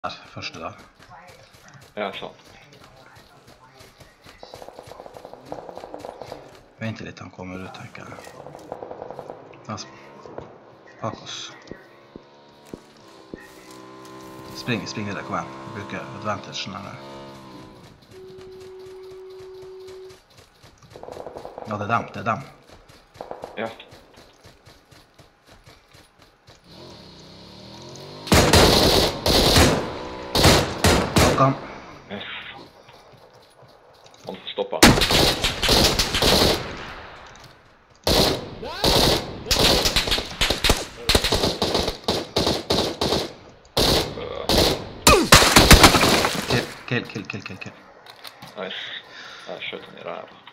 der første der. Ja, sånn. Vent litt, han kommer ut, tenker jeg. Bak oss. Spring videre, kom igjen. Bruker advantagen her. Ja, det er dem. Ja. Kom. Yes. Han stoppa. Kill. Nice. Jeg skjøt han i ræva.